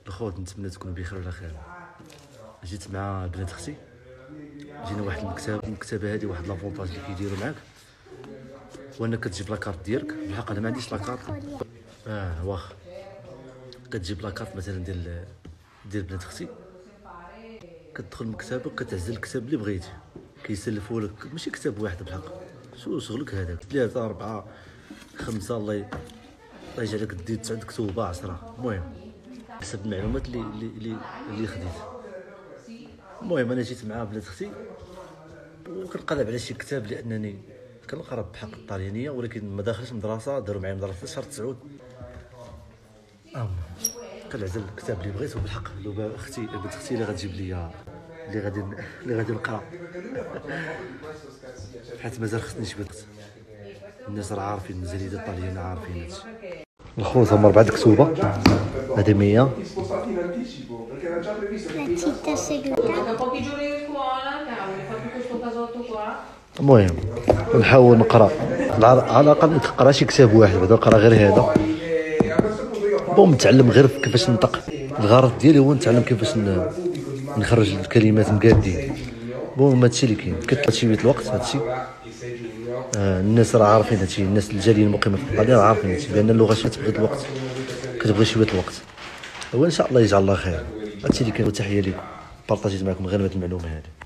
الخوت نتمنى تكونوا بخير وعلى خير. جيت مع بنات اختي، جينا واحد المكتبه هذه واحد لافونتاج اللي كيديروا معاك هو انك كتجيب لاكارت ديالك. بالحق انا ما عنديش لاكارت. واخا كتجيب لاكارت مثلا ديال بنات اختي، كتدخل المكتبه كتعزل الكتاب اللي بغيتي، كيسلفوا لك ماشي كتاب واحد بالحق، شو شغلك هذاك 3 4 5 الله يجعلك دير 9 كتوبه 10. المهم حسب المعلومات اللي خديت. المهم انا جيت مع بنات اختي وكنقلب على شي كتاب لانني كنقرا بحق الطاليانيه، ولكن ما داخلش مدرسه، داروا معايا مدرسه شهر 9. كنعزل الكتاب اللي بغيت. وبالحق دابا اختي بنت اختي اللي غتجيب لي اللي غادي نقرا، حيت مازال خصني شي وقت. الناس راه عارفين المزاليد الطاليان عارفين هادشي. الخوت هما 4 كتوبه، هذه 100. المهم نحاول نقرا على الاقل نقرا شي كتاب واحد، بعدا نقرا غير هذا. بون نتعلم غير كيفاش ننطق. الغرض ديالي هو نتعلم كيفاش نخرج الكلمات مقادين. بون هادشي اللي كاين. كتطلع شويه الوقت هادشي. الناس راه عارفين هادشي، الناس الجاليين المقيمين في ايطاليا راه عارفين هادشي، بان اللغه شي تبغي الوقت، كتبغي شويه الوقت. هو ان شاء الله يجعل الله خير. هادشي اللي كان. وتحيه لكم، بارطاجيت معكم غير هاد المعلومه هذه.